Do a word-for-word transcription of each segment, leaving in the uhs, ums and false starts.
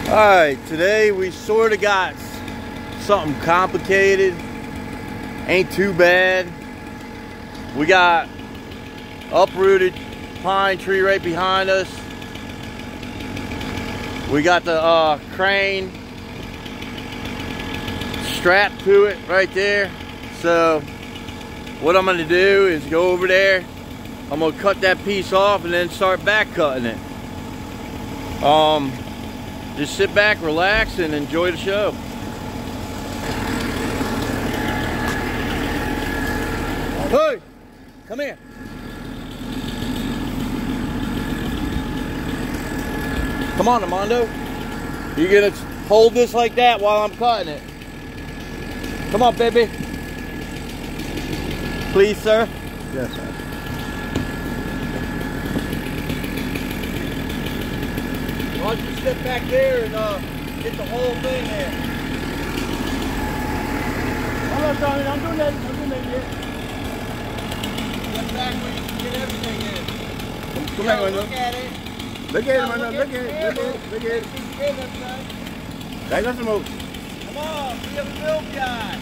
Alright, today we sort of got something complicated. Ain't too bad. We got uprooted pine tree right behind us. We got the uh, crane strapped to it right there. So what I'm gonna do is go over there. I'm gonna cut that piece off and then start back cutting it. Um, just sit back, relax, and enjoy the show. Hey, come here. Come on, Armando. You gonna hold this like that while I'm cutting it? Come on, baby. Please, sir. Yes, sir. Why don't you sit back there and uh, get the whole thing there? I'm not trying. I'm doing that. I'm doing that yet. Get back where you can get everything in. Come Yeah, back, look at it. Look at it, man. Look at it. Look at it. Look at it. I got some more. Come on, be a film guy.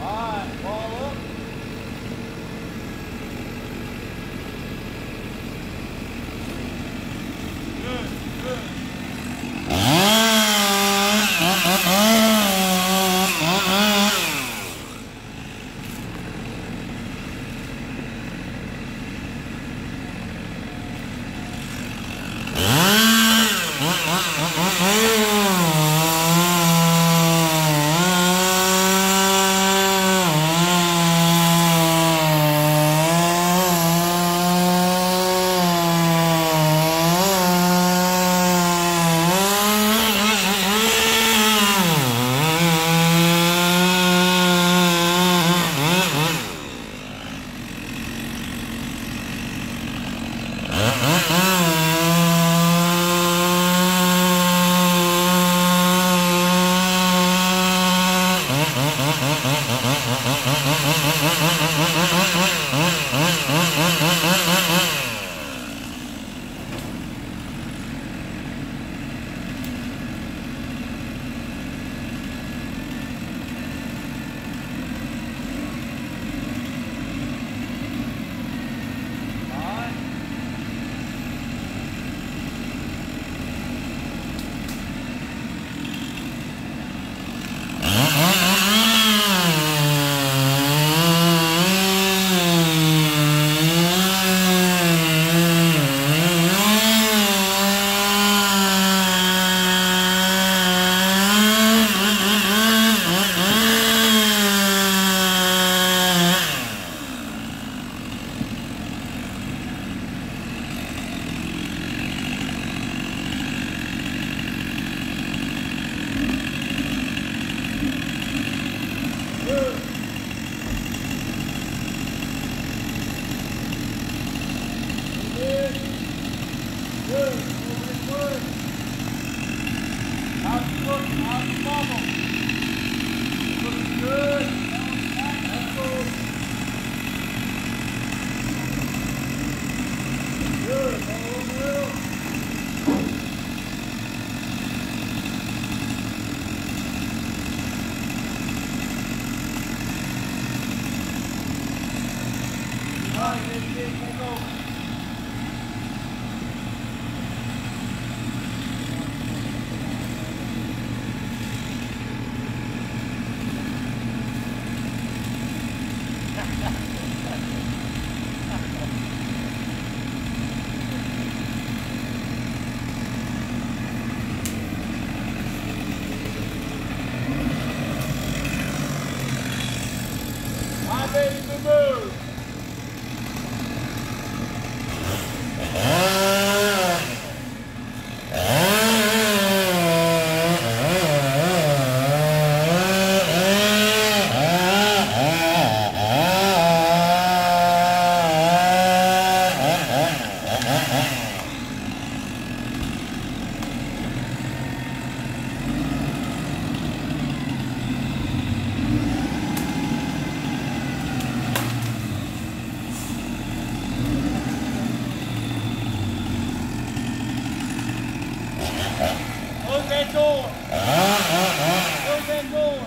Alright, ball up. Good, good. Ready to move. Close that door. Close that door.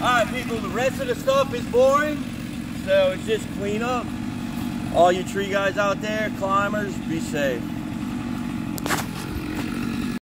Alright people, the rest of the stuff is boring, so it's just clean up. All you tree guys out there, climbers, be safe.